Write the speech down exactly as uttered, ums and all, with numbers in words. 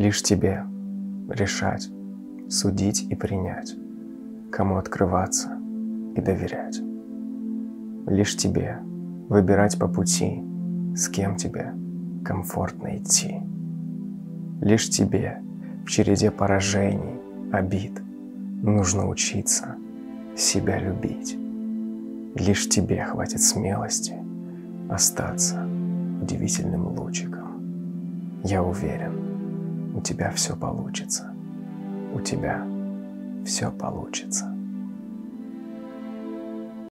Лишь тебе решать, судить и принять, кому открываться и доверять. Лишь тебе выбирать по пути, с кем тебе комфортно идти. Лишь тебе в череде поражений, обид нужно учиться себя любить. Лишь тебе хватит смелости остаться удивительным лучиком. Я уверен, у тебя все получится. У тебя все получится.